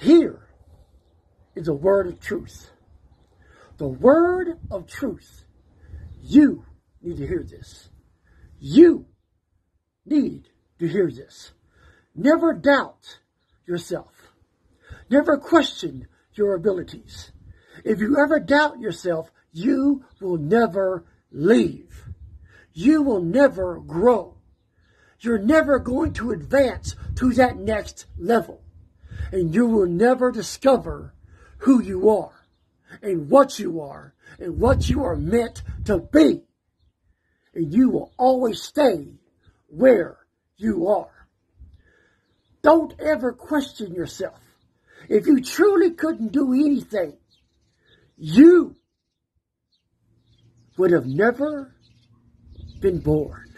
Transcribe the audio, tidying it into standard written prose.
Here is a word of truth. The word of truth. You need to hear this. You need to hear this. Never doubt yourself. Never question your abilities. If you ever doubt yourself, you will never leave. You will never grow. You're never going to advance to that next level. And you will never discover who you are and what you are meant to be. And you will always stay where you are. Don't ever question yourself. If you truly couldn't do anything, you would have never been born.